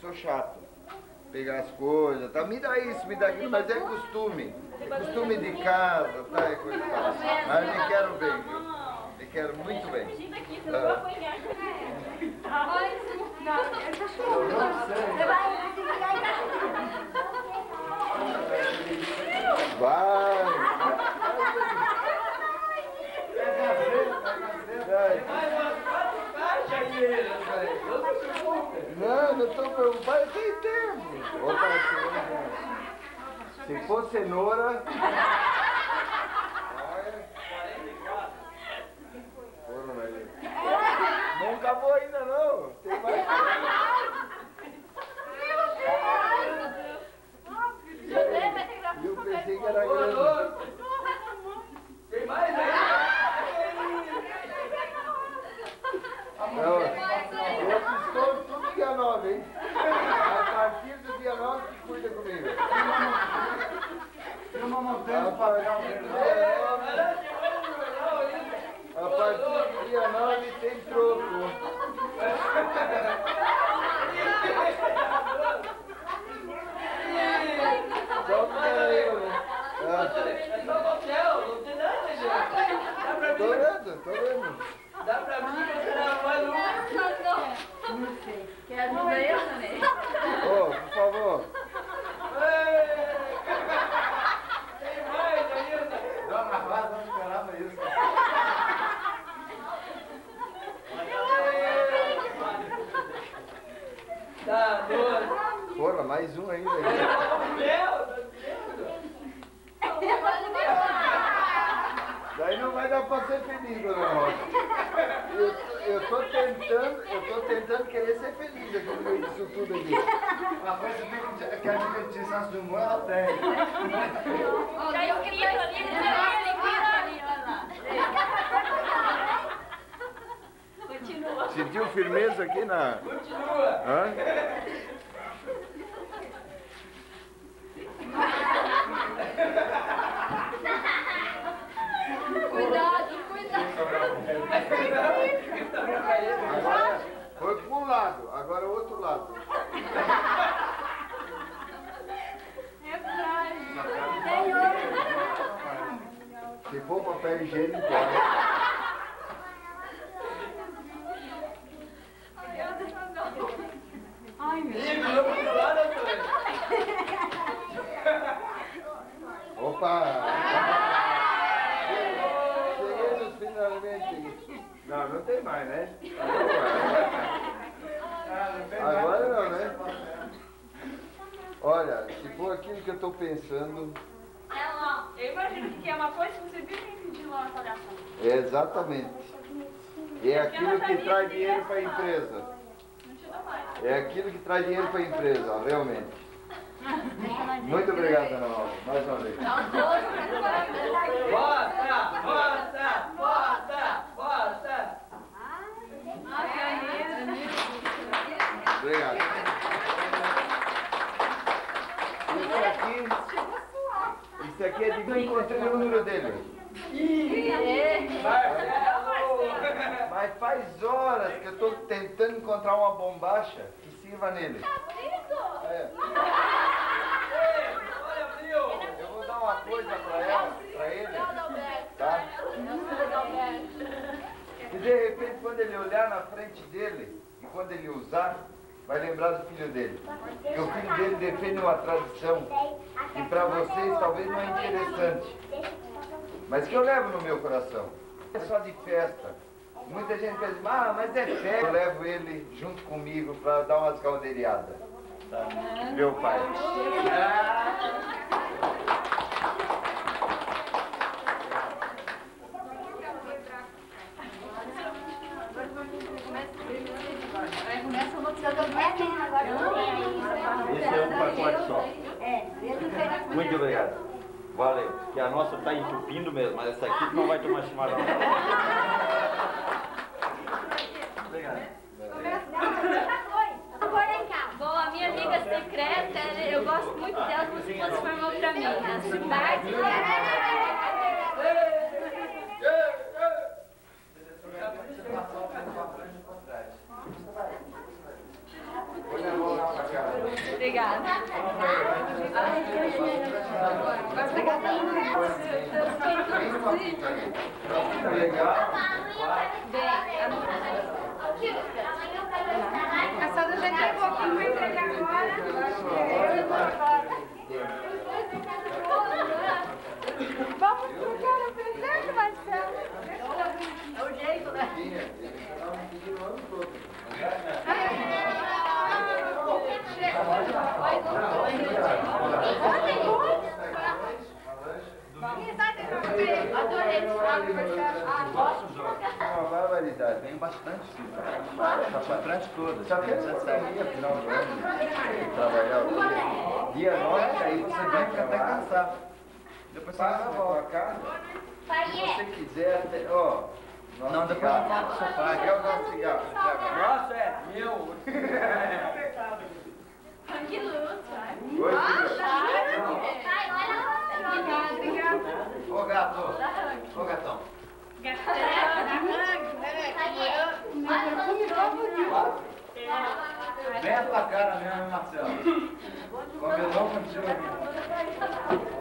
sou chato. Pegar as coisas, tá? Me dá isso, me dá aquilo, mas é costume. Costume de casa, tá? É coisa e tal. Mas eu me quero bem, viu? Me quero muito bem. Vai! Não estou preocupado, eu tenho tempo. Opa, se for cenoura... Não acabou ainda não. Tem mais. Eu pensei que era grande. Tem mais aí? Não, eu estou tudo dia 9, hein? A partir do dia 9 que cuida comigo. Tem uma montanha para pagar o a partir do dia 9 tem troco. Só para eu, né? É só papel, não tem nada, gente. Tô vendo. Dá pra mim que você não vai no... Não sei. Quer ajuda eu, Nanê? Ô, por favor. Tem mais ainda. Dona Rosa, não esperava isso. Tá doido. Porra, mais um ainda. Daí não vai dar pra ser feliz, dona Rosa. Eu tô tentando querer ser feliz aqui no meio disso tudo aqui. Uma coisa que a divertição Santos Dumont ela tem. Tá escrito ali, olha lá. Continua. Sentiu firmeza aqui na... Continua. Hã? Cuidado. Agora foi para um lado, agora o outro lado. É frágil. Se for papel higiênico, pode. Ai, meu Deus. Opa! Cheguei nos finalmente. Não tem mais, né? Agora não, né? Olha, se for aquilo que eu estou pensando... Eu imagino que é uma coisa que você vive pedindo uma avaliação. Exatamente. É aquilo que traz dinheiro para a empresa. É aquilo que traz dinheiro para a empresa, realmente. Muito obrigado, Ana Paula, mais uma vez. Bota! Obrigado. Isso aqui é de mim, encontrei o número dele. Mas faz horas que eu estou tentando encontrar uma bombacha que sirva nele. É. Eu vou dar uma coisa pra ele, tá? E de repente, quando ele olhar na frente dele, e quando ele usar, vai lembrar do filho dele. Porque o filho dele defende uma tradição que para vocês talvez não é interessante, mas que eu levo no meu coração. É só de festa. Muita gente pensa, mas é festa. Eu levo ele junto comigo para dar umas caldeiriadas. Tá? Meu pai. Esse é um pacote só. Muito obrigado. Valeu. Que a nossa está entupindo mesmo, mas essa aqui não vai tomar chimarrão. Obrigado. Bom, a minha amiga secreta, eu gosto muito dela, você transformou pra mim. A cidade. Olha a mão lá pra cá. Legal. A Sandra já entregou aqui, vai entregar agora. Vamos trocar o presente, Marcelo? É o jeito, né? Adorei. Uma barbaridade. Tem bastante, sim. Bastante todas. Só quero você sair, afinal do ano, trabalhar o dia 9, aí você vai ficar até cansado. Depois você passa na sua casa, se você quiser, até, ó. Não, depois eu falo do sofá. Aqui é o nosso cigarro. Nossa, é meu. Que luta. Oi, Obrigada. ô gato, ô gatão. Vem a tua cara mesmo, Marcelo. Combinou contigo aqui.